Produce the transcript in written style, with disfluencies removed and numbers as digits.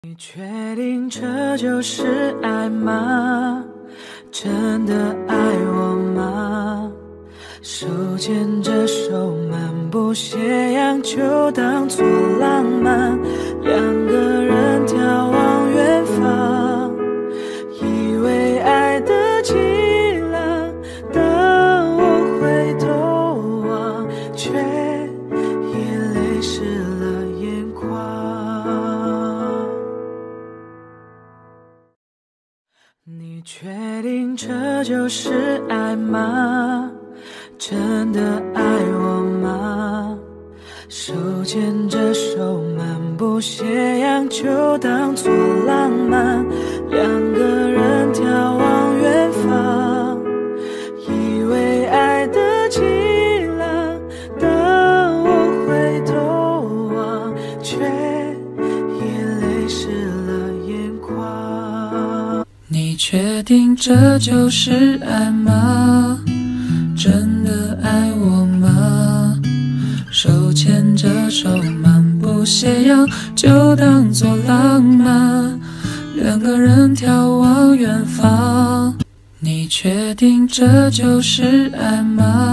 你确定这就是爱吗？真的爱我吗？手牵着手漫步斜阳，就当作浪漫。两个人眺望远方，以为爱的凄凉。当我回头望，却已泪湿了眼眶。你确定这就是爱吗？真的爱我吗？手牵着手漫步斜阳，就当作浪漫。两个人眺望远方，以为爱的凄凉。当我回头望，却已泪湿了眼眶。你确定这就是爱吗？真的爱我吗？手牵着手漫步斜阳，就当作浪漫。两个人眺望远方，你确定这就是爱吗？